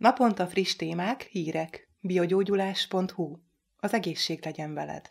Naponta friss témák, hírek. Biogyógyulás.hu. Az egészség legyen veled.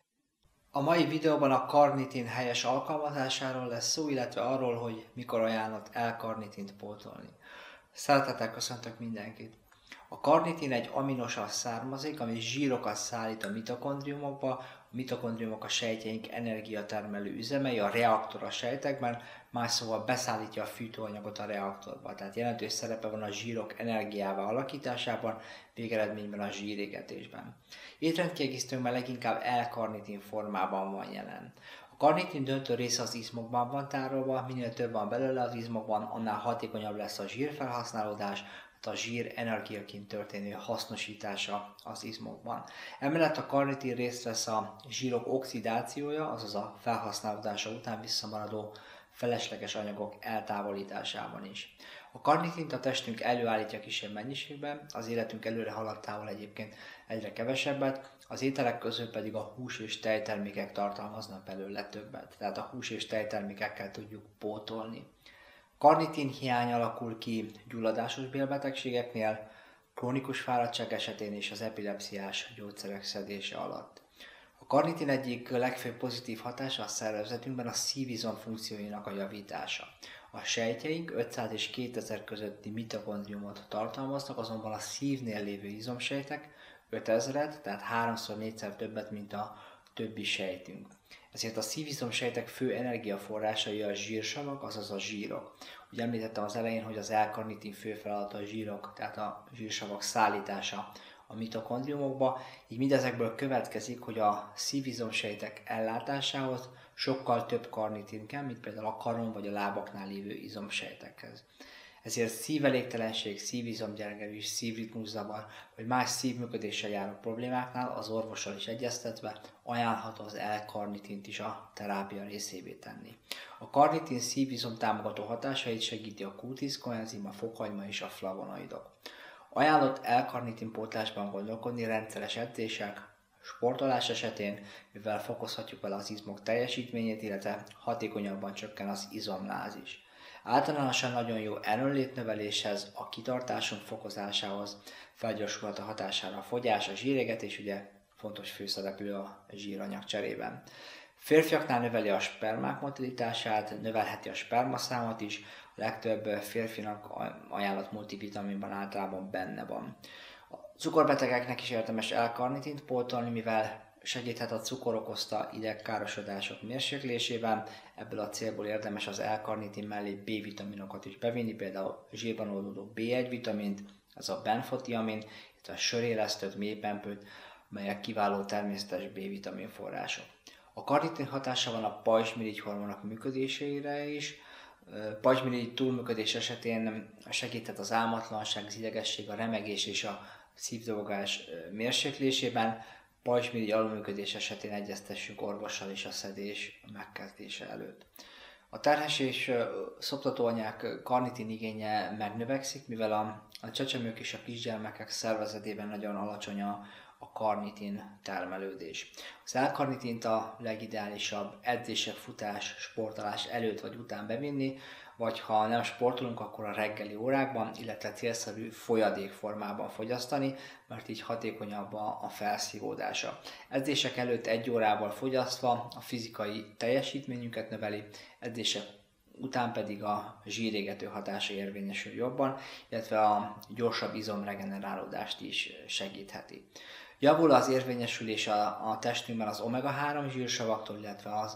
A mai videóban a karnitin helyes alkalmazásáról lesz szó, illetve arról, hogy mikor ajánlott L-karnitint pótolni. Szeretettel köszöntök mindenkit! A karnitin egy aminosav származik, ami zsírokat szállít a mitokondriumokba. A mitokondriumok a sejtjeink energiatermelő üzemei, a reaktor a sejtekben, más szóval beszállítja a fűtőanyagot a reaktorba. Tehát jelentős szerepe van a zsírok energiává alakításában, végeredményben a zsírégetésben. Étrendkiegészítőnkben leginkább L-karnitin formában van jelen. A karnitin döntő része az izmokban van tárolva, minél több van belőle az izmokban, annál hatékonyabb lesz a zsírfelhasználódás, a zsír energiaként történő hasznosítása az izmokban. Emellett a karnitin részt vesz a zsírok oxidációja, azaz a felhasználódása után visszamaradó felesleges anyagok eltávolításában is. A karnitint a testünk előállítja kisebb mennyiségben, az életünk előre haladtával egyébként egyre kevesebbet, az ételek közül pedig a hús és tejtermékek tartalmaznak belőle többet, tehát a hús és tejtermékekkel tudjuk pótolni. Karnitin hiány alakul ki gyulladásos bélbetegségeknél, krónikus fáradtság esetén és az epilepsziás gyógyszerek szedése alatt. A karnitin egyik legfőbb pozitív hatása a szervezetünkben a szívizom funkcióinak a javítása. A sejtjeink 500 és 2000 közötti mitokondriumot tartalmaznak, azonban a szívnél lévő izomsejtek 5000-et, tehát 3-4-szer többet, mint a többi sejtünk. Ezért a szívizomsejtek fő energiaforrásai a zsírsavak, azaz a zsírok. Ugye említettem az elején, hogy az L-karnitin fő feladata a zsírok, tehát a zsírsavak szállítása a mitokondriumokba, így mindezekből következik, hogy a szívizomsejtek ellátásához sokkal több karnitin kell, mint például a karon vagy a lábaknál lévő izomsejtekhez. Ezért szívelégtelenség, szívizomgyengülés, szívritmuszavar vagy más szívműködéssel járó problémáknál az orvossal is egyeztetve ajánlható az L-karnitint is a terápia részévé tenni. A karnitin szívizom támogató hatásait segíti a Q10 koenzim, a fokhagyma és a flavonoidok. Ajánlott L-karnitin pótlásban gondolkodni rendszeres edzések, sportolás esetén, mivel fokozhatjuk vele az izmok teljesítményét, illetve hatékonyabban csökken az izomláz is. Általánosan nagyon jó erőnlétnöveléshez, a kitartásunk fokozásához, felgyorsulhat a hatására a fogyás, a zsírégetés, ugye fontos főszereplő a zsíranyag cserében. Férfiaknál növeli a spermák motilitását, növelheti a spermaszámot is, a legtöbb férfinak ajánlott multivitaminban általában benne van. A cukorbetegeknek is érdemes L-karnitint pótolni, mivel segíthet a cukor okozta idegkárosodások mérséklésében, ebből a célból érdemes az L-karnitin mellé B-vitaminokat is bevinni, például zsírban oldódó B1 vitamint, az a benfotiamin, illetve a sörélesztőt, mélypempőt, melyek kiváló természetes B-vitamin források. A karnitin hatása van a pajzsmirigy hormonok működésére is. Pajzsmirigy túlműködés esetén segíthet az álmatlanság, az idegesség, a remegés és a szívdobogás mérséklésében. Pajzsmirigy alulműködés esetén egyeztessünk orvossal is a szedés megkezdése előtt. A terhes és szoptatóanyák karnitin igénye megnövekszik, mivel a csecsemők és a kisgyermekek szervezetében nagyon alacsony a karnitin termelődés. Az L-karnitint a legideálisabb edzések, futás, sportolás előtt vagy után bevinni, vagy ha nem sportolunk, akkor a reggeli órákban, illetve célszerű folyadék formában fogyasztani, mert így hatékonyabb a felszívódása. Edzések előtt 1 órával fogyasztva a fizikai teljesítményünket növeli, edzések után pedig a zsírégető hatása érvényesül jobban, illetve a gyorsabb izomregenerálódást is segítheti. Javul az érvényesülés a testünkben az omega-3 zsírsavaktól, illetve az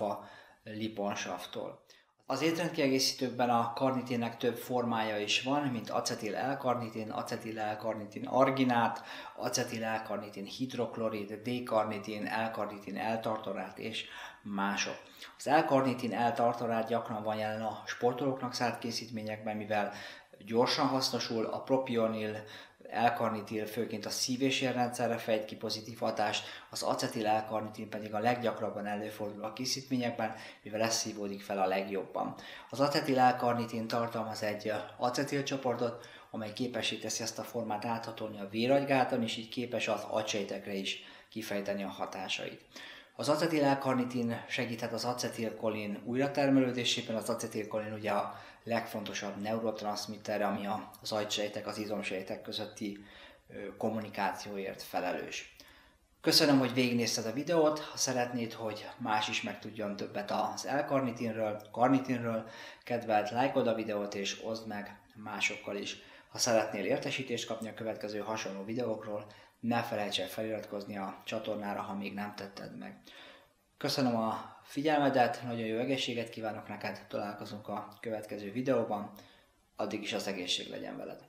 alfa-liponsavtól. Az étrendkiegészítőkben a karnitinnek több formája is van, mint acetil-L-karnitin, acetil-L-karnitin arginát, acetil-L-karnitin hidroklorid, D-karnitin, L-karnitin L-tartorát és mások. Az L-karnitin L-tartorát gyakran van jelen a sportolóknak szánt készítményekben, mivel gyorsan hasznosul, a propionil, L-karnitin főként a szív- és érrendszerre fejt ki pozitív hatást, az acetil-L-karnitin pedig a leggyakrabban előfordul a készítményekben, mivel ez szívódik fel a legjobban. Az acetil-L-karnitin tartalmaz egy acetilcsoportot, amely képessé teszi ezt a formát áthatolni a véragygáton, és így képes az agysejtekre is kifejteni a hatásait. Az acetil-L-karnitin segíthet az acetilkolin újratermelődésében, az acetilkolin ugye a legfontosabb neurotranszmitter, ami az agysejtek, az izomsejtek közötti kommunikációért felelős. Köszönöm, hogy végignézted a videót. Ha szeretnéd, hogy más is megtudjon többet az L-karnitinről, kedveld, lájkold a videót és oszd meg másokkal is. Ha szeretnél értesítést kapni a következő hasonló videókról, ne felejts el feliratkozni a csatornára, ha még nem tetted meg. Köszönöm a figyelmedet, nagyon jó egészséget kívánok neked, találkozunk a következő videóban, addig is az egészség legyen veled.